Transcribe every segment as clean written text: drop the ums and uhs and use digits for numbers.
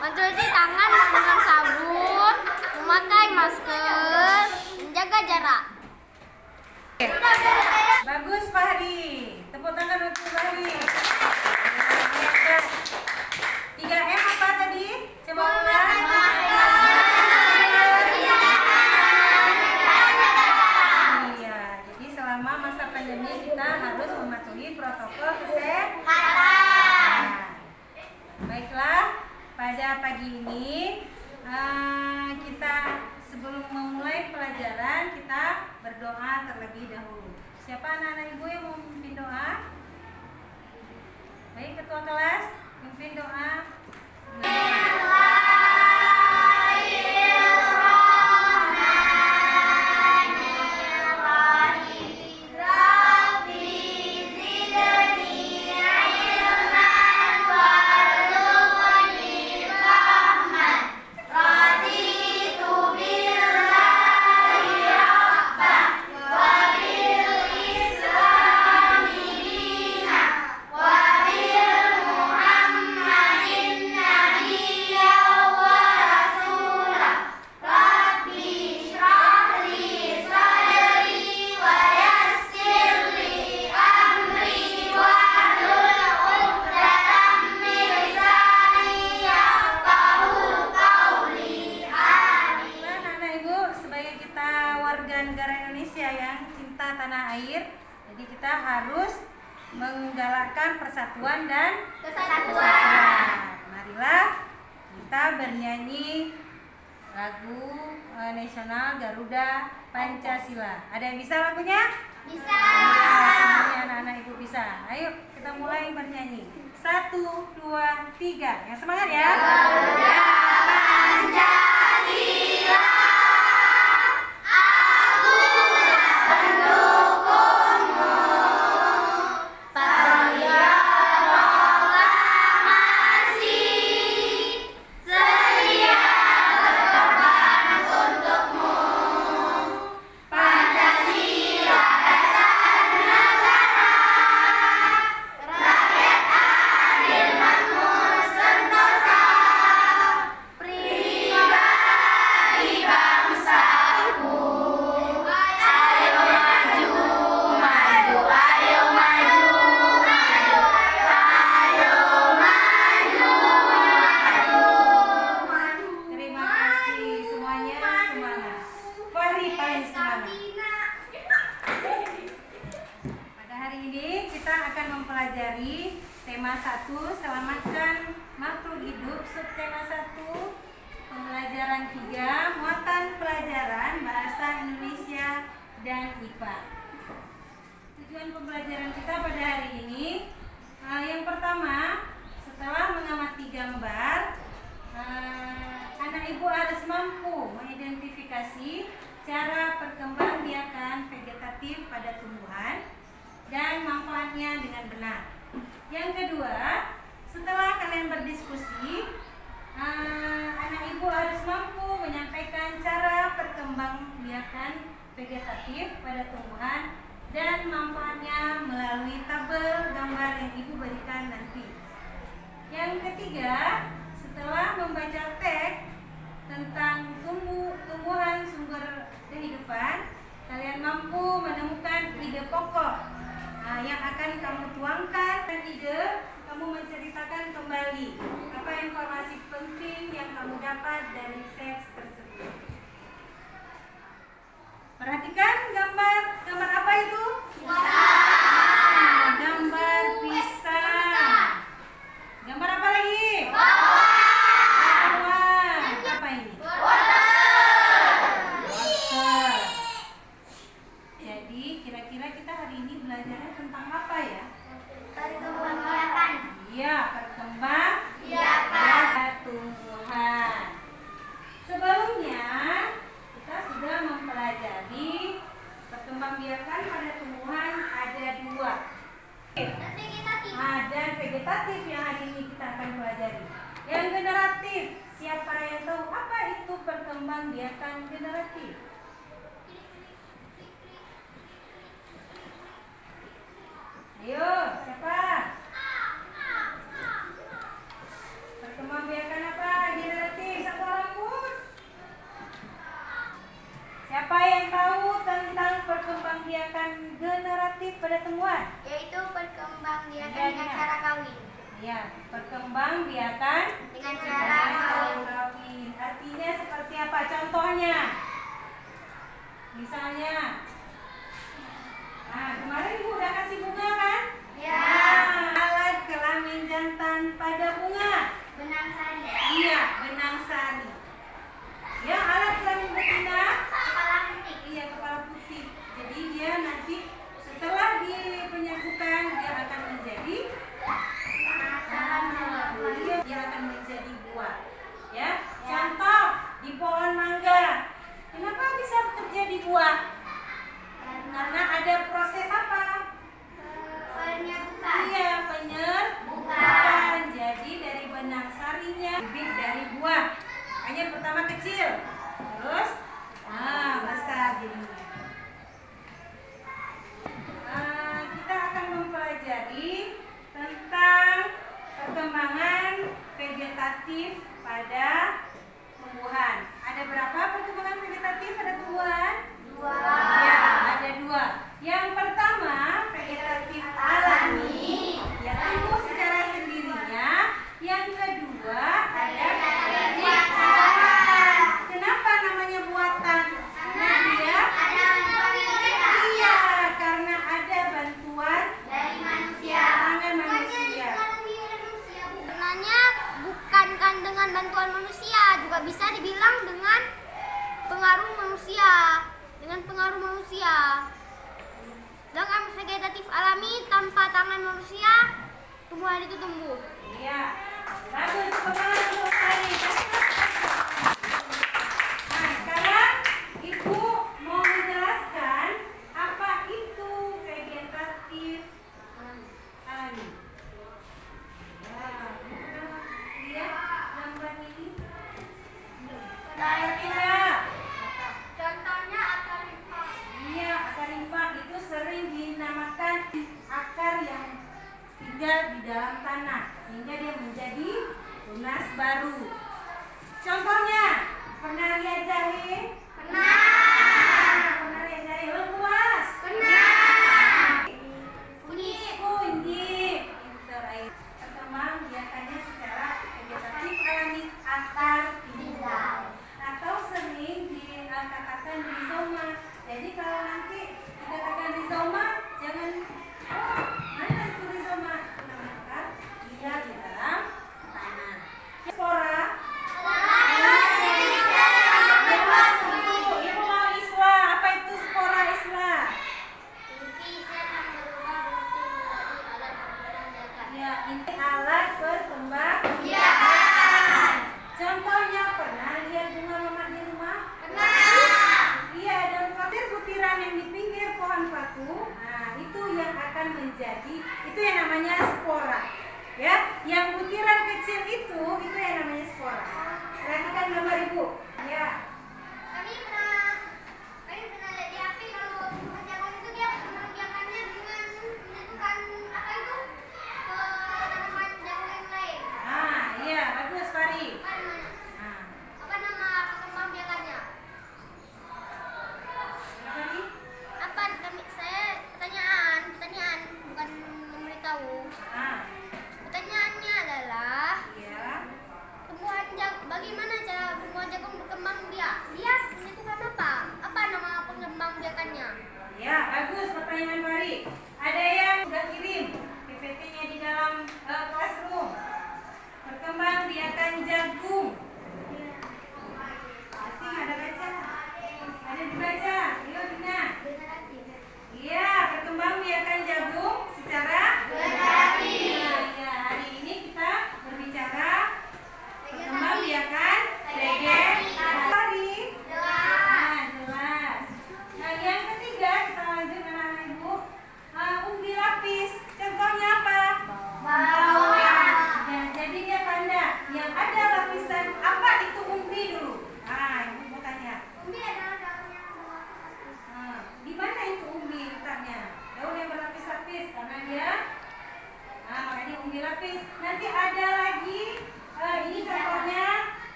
mencuci tangan menggunakan sabun, memakai masker, menjaga jarak. Bagus Fahri, tepuk tangan untuk Fahri. 3M apa tadi? Coba ulang. Iya, jadi selama masa pandemi kita harus mematuhi protokol kesehatan. Baiklah, pada pagi ini kita sebelum memulai pelajaran kita berdoa terlebih dahulu. Siapa anak-anak ibu yang mau memimpin doa? Baik, ketua kelas, pimpin doa. Negara Indonesia yang cinta tanah air, jadi kita harus menggalakkan persatuan dan kesatuan. Marilah kita bernyanyi lagu nasional Garuda Pancasila. Ada yang bisa lagunya? Bisa. Ya, semuanya anak-anak ibu bisa. Ayo kita mulai bernyanyi. 1, 2, 3. Yang semangat ya. Garuda Pancasila. Mempelajari tema 1, selamatkan makhluk hidup. Subtema 1, pembelajaran 3, muatan pelajaran bahasa Indonesia dan IPA. Tujuan pembelajaran kita pada hari ini, yang pertama, setelah mengamati gambar, anak ibu harus mampu mengidentifikasi cara perkembangbiakan vegetatif pada tumbuhan dan manfaatnya dengan benar. Yang kedua, setelah kalian berdiskusi, anak ibu harus mampu menyampaikan cara perkembangbiakan vegetatif pada tumbuhan dan manfaatnya melalui tabel gambar yang ibu berikan nanti. Yang ketiga, setelah membaca teks tentang tumbuhan sumber kehidupan, kalian mampu menemukan ide pokok yang akan kamu tuangkan. Dan ide, kamu menceritakan kembali apa informasi penting yang kamu dapat dari teks tersebut. Perhatikan gambar apa itu? Pisang. Gambar pisang. Gambar apa lagi? Bawang. Apa ini? Wortel. Jadi kira-kira kita hari ini belajarnya tentang apa ya? Perkembangbiakan. Iya, perkembangbiakan tumbuhan. Sebelumnya kita sudah mempelajari perkembangbiakan pada tumbuhan ada 2. Dan vegetatif yang hari ini kita akan pelajari. Yang generatif, siapa yang tahu apa itu perkembangbiakan generatif? Ayo, siapa? Perkembangbiakan apa tumbuhan? Yaitu perkembangbiakan Iya, dengan iya. cara kawin. Ya, perkembangbiakan Dengan cara kawin. Artinya seperti apa? Contohnya? Misalnya, nah kemarin Ibu udah kasih bunga kan? Ya. Nah, alat kelamin jantan pada bunga. benang sari, Iya, benang sari. Ya, alat kelamin betina. kepala putih, Iya, kepala putih. Jadi dia nanti setelah dipenyatukan dia akan menjadi dia akan menjadi buah. Ya, contoh di pohon mangga. Kenapa bisa terjadi buah? Karena ada proses apa? penyerbukan, Iya, penyerbukan. Jadi dari benang sarinya bibit dari buah. Hanya pertama kecil, terus besar jadinya. Kita akan mempelajari tentang perkembangan vegetatif pada tumbuhan. Ada berapa perkembangan vegetatif pada tumbuhan? 2. Ya, ada 2. Yang pertama, vegetatif alami, yang tumbuh secara sendirinya. Yang kedua, ada vegetatif buatan. Kenapa namanya buatan? Karena dia iya, karena ada bantuan dari manusia. tangan manusia. Sebenarnya bukan kan dengan bantuan manusia, juga bisa dibilang dengan pengaruh manusia. Dengan vegetatif alami tanpa tangan manusia, tumbuhan itu tumbuh. Iya, bagus. Semangat untuk tadi. Nah, sekarang Ibu mau menjelaskan apa itu vegetatif alami. Lihat gambar ini. Tidak. Contohnya akar rimba. Iya, akar rimba itu sering dinamakan akar yang tinggal di dalam tanah sehingga dia menjadi tunas baru. Contohnya, pernah lihat jahe? Pernah lihat jahe lengkuas? Kunyit. Berkembang biakannya secara vegetatif alami akar tinggal atau sering dikatakan rizoma. Jadi kalau nanti dikatakan rizoma, jangan mana itu rizoma? Menamakan dia di dalam tanah. Spora. Ibu mau islah. Apa itu spora islah? Ya, ini alat perkembangbiakan. Contohnya, pernah lihat bunga mama di rumah? Iya, dan butiran yang di pinggir pohon patu. Nah, itu yang akan menjadi, itu yang namanya spora. Ya, yang butiran kecil itu yang namanya spora. Perhatikan gambar Ibu. Ya. Kami pernah lihat di HP kalau bunga jagung itu dia pengerjakannya dengan menentukan apa itu tanaman jagung yang lain. Nah, iya, bagus Fari. Nah, Apa nama perkembangbiakannya? Fari. Apa saya pertanyaan bukan memberitahu. Nah, Pertanyaannya adalah iya. bagaimana cara bunga jagung berkembang biak? Dia menentukan apa? Apa nama pengembangbiakannya? Ya, bagus pertanyaan Fari. Ada yang sudah kirim PPT-nya di dalam classroom. Perkembangbiakan jagung. Pasti ada baca. Ada dibaca. Ayo Dina. Iya, perkembangbiakan jagung secara Vegetatif. Ya, hari ini kita berbicara perkembangbiakan vegetatif. Nah, jelas. Nah, yang ketiga kita lanjut anak-anak Ibu. Umbi lapis. Contohnya apa? Bawang. Ya, jadi dia tanda yang ada lapisan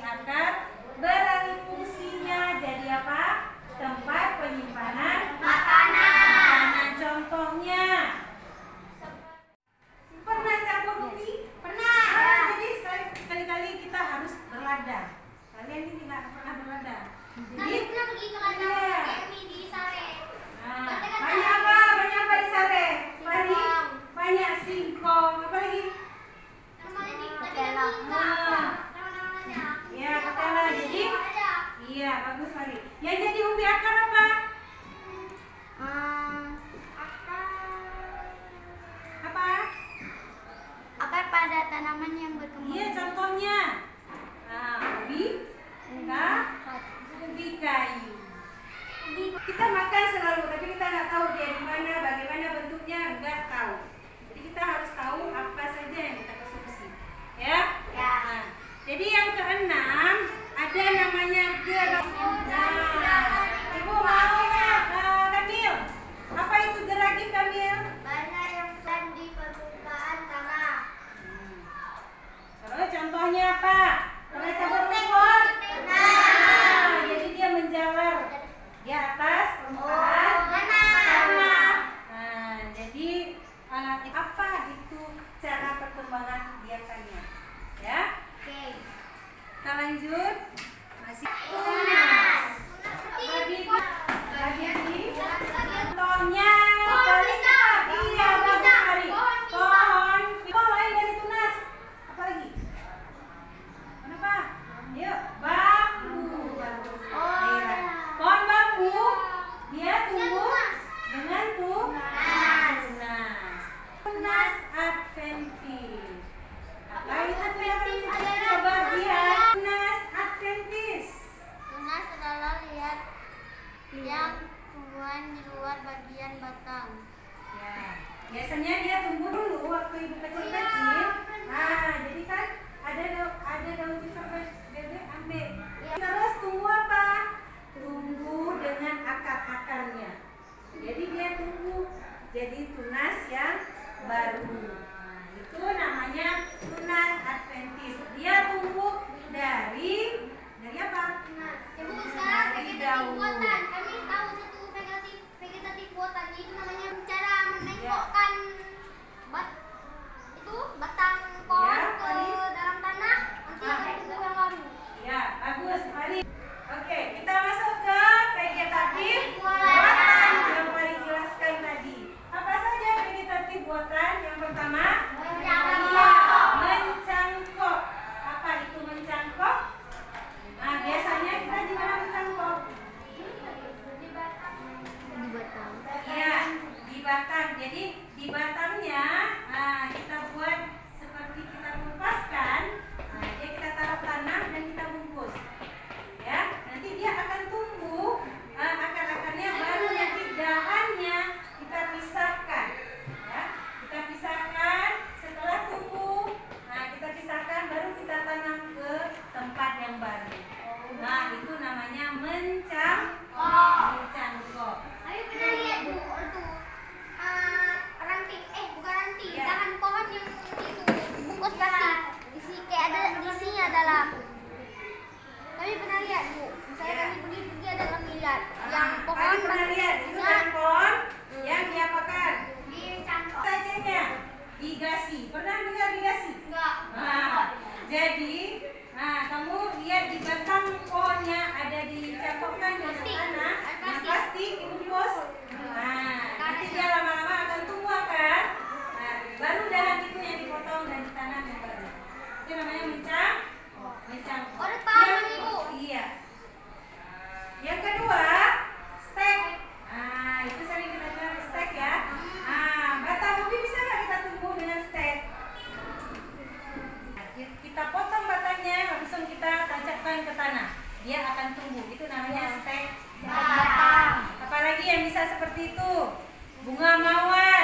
akar beralih fungsinya jadi apa? Tempat penyimpanan makanan. Contohnya, pernah campur ubi? Pernah. Jadi sekali-kali kita harus berladang. Kalian ini nggak pernah berladang. Jadi pernah pergi ke ladang kami di Sare. banyak apa di Sare? Banyak singkong. Apa lagi? Namanya di ketela. Ya, ketela. Jadi iya, bagus sekali. Yang jadi ubi akar apa? Apa? Akar pada tanaman yang berkembang. Iya, contohnya. Ubi kayu. Kita makan selalu, tapi kita nggak tahu dia di mana, bagaimana bentuknya, nggak tahu. Jadi kita harus tahu apa saja yang kita konsumsi, ya. Nah, jadi yang keenam ada namanya geragi. Ibu mau nggak, Kamil? Apa itu geragi, Kamil? Banyak yang tumbuh di permukaan tanah. Terus contohnya apa? Pernah campur rumput? Jadi dia menjalar di atas permukaan tanah. Nah, jadi apa itu cara perkembangan biakannya? Ya, Oke. kita lanjut. Masih Tunas. contohnya Pohon pisang. iya, Pohon bagus pisang. sekali. Pohon pisang. Pohon lain dari tunas. Apa lagi? Kenapa? Yuk, bambu. Iya. Pohon bambu dia tumbuh dengan tunas. Tunas adventis. Apa itu tunas? Coba lihat tunas adventis. Tunas adalah lihat yang tumbuhan di luar bagian batang. Ya, biasanya dia tumbuh dulu waktu ibu kecil-kecil. Nah, jadi kan ada daun pisang bebek ambil. Terus tumbuh apa? Tumbuh dengan akar-akarnya. Jadi dia tumbuh jadi tunas yang baru. Nah, itu namanya tunas adventis. Dia tumbuh dari apa? Ibu, sekarang Dari vegetatif daun. buatan. Kami tahu satu vegetatif buatan. Itu namanya cara menengokkan batang pohon Ya, ke Fari. dalam tanah. Nanti akan tumbuh yang baru. Ya, bagus, Fari. Oke, kita masuk ke vegetatif buatan Buatan. yang Fari jelaskan tadi. Apa saja vegetatif buatan? Yang pertama, Mencangkok. iya, mencangkok. Apa itu mencangkok? Nah, biasanya kita di mana mencangkok? Iya, di batang. Jadi di batangnya, kita buat seperti kita mengumpaskan. Nah, dia kita taruh tanah dan kita bungkus. Ya, nanti dia akan tumbuh. Akar-akarnya baru nanti dahannya kita pisahkan. Ya, kita pisahkan. Setelah tumbuh, kita pisahkan baru kita tanam ke tempat yang baru. Nah, itu namanya mencangkok. Ayo pernah lihat Bu, itu ranting, bukan ranting, Ya. dahan pohon yang itu bungkus plastik, kayak ada isinya dalam. Kami pernah lihat Bu, misalnya Ya. kami pergi ada kami lihat yang pohon Kalian pernah lihat itu rantingnya daun pohon yang diapakan? dicangkok. Sajanya digasi. Pernah dengar digasi? Enggak. Jadi, kamu lihat di batang pohonnya ada dicangkokkan dengan Plastik. tanah, Plastik. yang plastik dibungkus. Nanti dia lama-lama akan tumbuh kan? Baru dahan itu yang dipotong dan ditanam yang baru. Itu namanya mencangkok. Oh, udah paham, Ibu. Iya. Yang kedua, stek. Itu sering kita bilang stek ya. Batang ubi bisa nggak kita tumbuh dengan stek? Kita potong batangnya, langsung kita tancapkan ke tanah. Dia akan tumbuh. Itu namanya stek batang. Apalagi yang bisa seperti itu? Bunga mawar.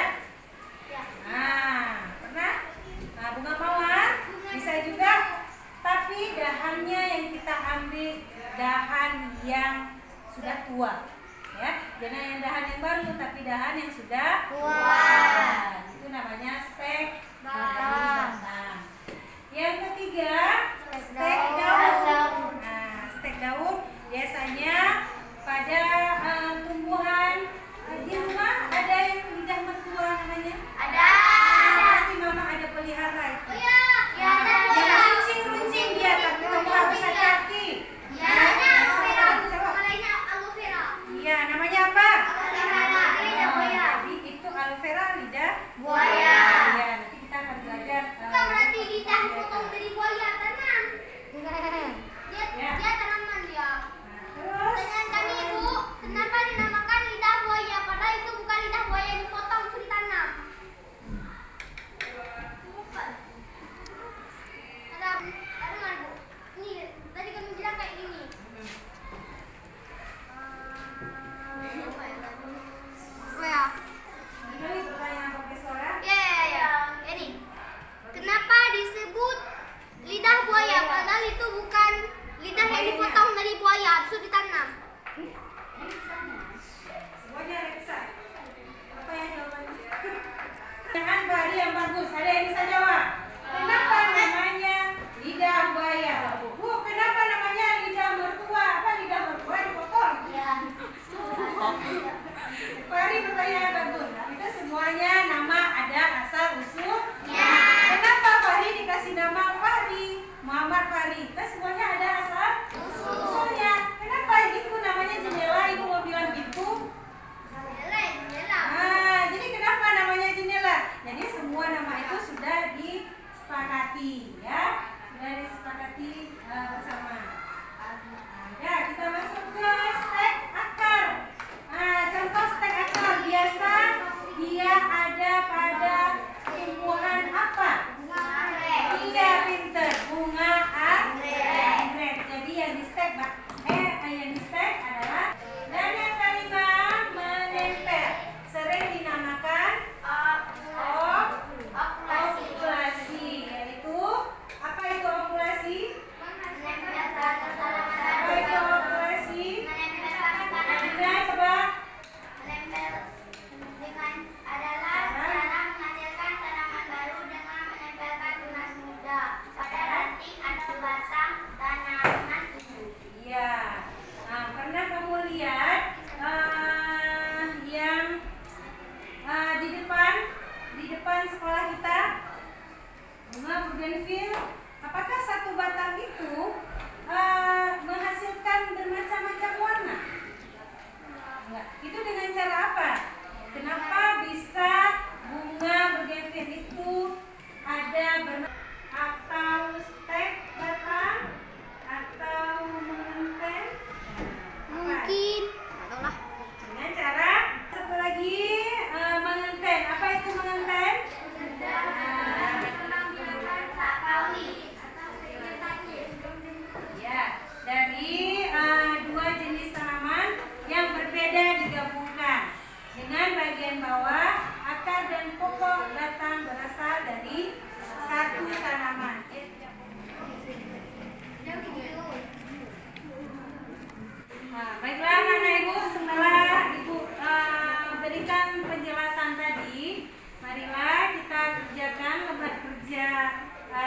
Pernah? Bunga mawar bisa juga, tapi dahannya yang kita ambil dahan yang sudah tua, ya. Jangan yang dahan yang baru, tapi dahan yang sudah tua. Itu namanya stek batang. Yang ketiga, stek daun.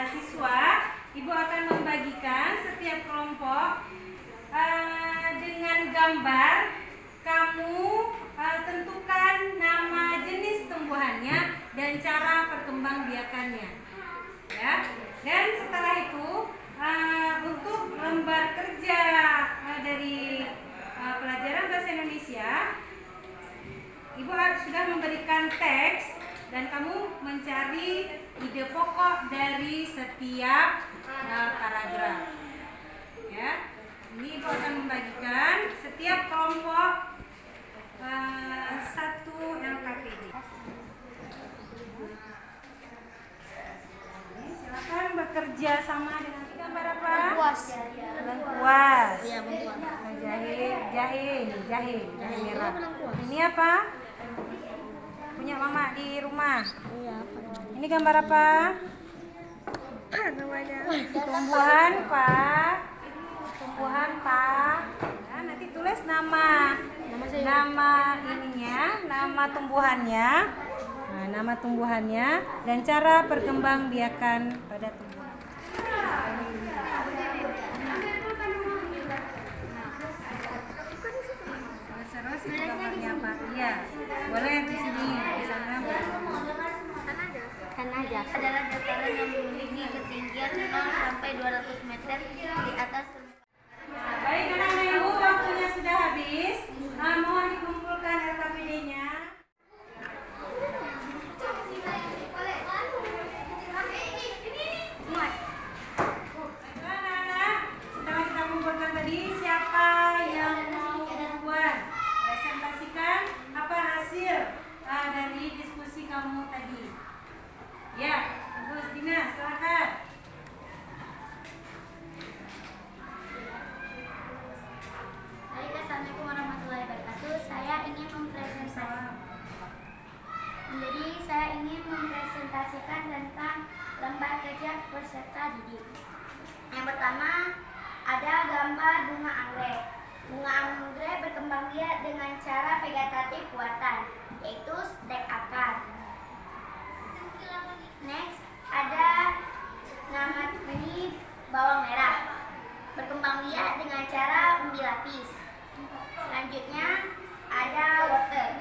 siswa, Ibu akan membagikan setiap kelompok dengan gambar. Kamu tentukan nama jenis tumbuhannya dan cara perkembangbiakannya. Ya. Dan setelah itu untuk lembar kerja dari pelajaran bahasa Indonesia, Ibu sudah memberikan teks dan kamu mencari ide pokok dari setiap paragraf. Ya, ini Ibu akan membagikan setiap kelompok satu LKPD. Silakan bekerja sama dengan gambar apa? Lengkuas. Jahe merah. Ini apa? Punya mama di rumah. Ini gambar apa? Tumbuhan Pak. Nah, nanti tulis nama ininya, nama tumbuhannya. Nah, nama tumbuhannya dan cara perkembangbiakan pada tumbuhan. Terus itu gambarnya apa? Iya, boleh di sini, di sana. Kan aja. Adalah dataran yang memiliki ketinggian 0 sampai 200 meter di atas. Baik anak-anak Ibu, waktunya sudah habis. Mohon dikumpulkan LKPD-nya. Anak-anak, setelah kita kumpulkan tadi, siapa yang mau membuat? Presentasikan apa hasil dari diskusi kamu tadi. Ya, Ibu Dina, silakan. Baik, assalamualaikum warahmatullahi wabarakatuh. Saya ingin mempresentasikan tentang lembar kerja peserta didik. Yang pertama ada gambar bunga anggrek. Bunga anggrek berkembang biak dengan cara vegetatif buatan, yaitu stek akar. Next ada nama benih bawang merah, berkembang biak dengan cara umbi lapis. Selanjutnya ada wortel.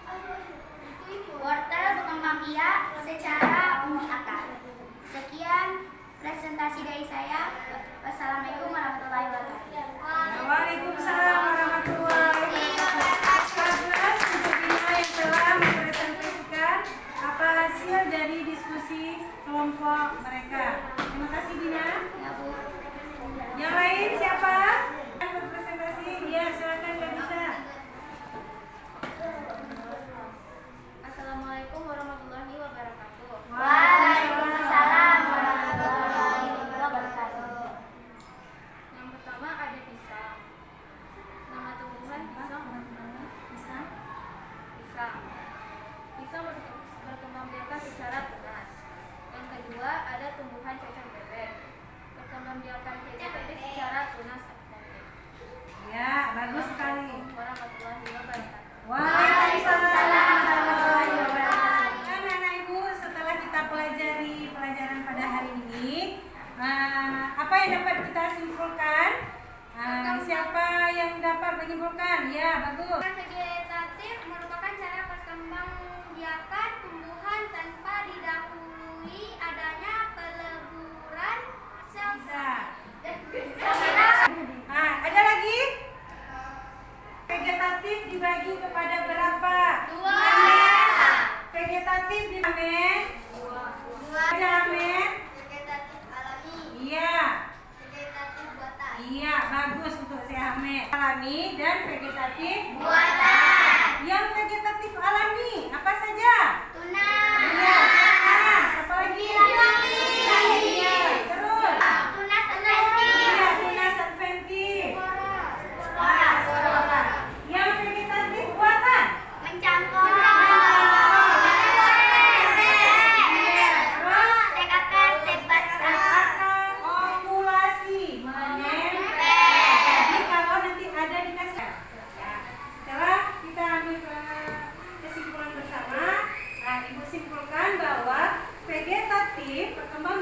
Wortel berkembang biak secara umbi akar. Sekian presentasi dari saya. Wassalamualaikum warahmatullahi wabarakatuh. Waalaikumsalam warahmatullahi wabarakatuh. Untuk Dina yang telah mempresentasikan apa hasil dari diskusi kelompok mereka. Terima kasih Dina. Ya, Bu. Yang lain siapa? Berpresentasi? Ya, silakan Kak Bisa. Assalamualaikum warahmatullahi wabarakatuh. Waalaikumsalam warahmatullahi wabarakatuh. Yang pertama ada pisang. Nama tumbuhan pisang. Pisang berkembang biakan secara tunas. Yang kedua ada tumbuhan cacang bebek. Berkembang biakan vegetatif secara tunas aktif. Ya, bagus sekali. Warahmatullahi wabarakatuh. Waalaikumsalam warahmatullahi wabarakatuh. Anak-anak Ibu, setelah kita pelajari pelajaran pada hari ini, apa yang dapat kita simpulkan? Siapa yang dapat menyimpulkan? Ya, bagus. Vegetatif merupakan cara perkembangbiakan tumbuhan tanpa didahului adanya peleburan sel. Ada lagi? Vegetatif dibagi kepada berapa? 2. Vegetatif dibagi Vegetatif alami. Iya. Vegetatif buatan. Iya, bagus untuk si Ahmed. Alami dan vegetatif Buatan. Yang vegetatif alami apa saja? Tunas. Iya, tunas. Apa lagi? Iya, terus. Tunas Iya, tunas adventif. Spora. Yang vegetatif buatan? Mencangkok. Iya, terus. Stek akar, stek batang. Ovulasi, menempel. Jadi kalau nanti ada dikasih. Ya, setelah kita ambil kesimpulan bersama, Ibu simpulkan bahwa vegetatif perkembangan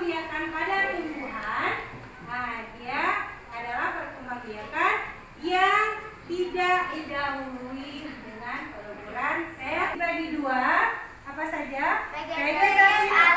Vegetatif